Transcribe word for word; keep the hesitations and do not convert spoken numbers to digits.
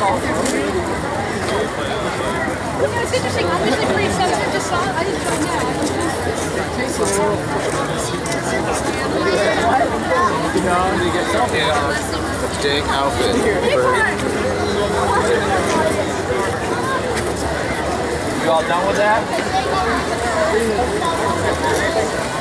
It's interesting. Obviously, pretty sensitive to salt. I didn't know that. Dank outfit. You all done with that?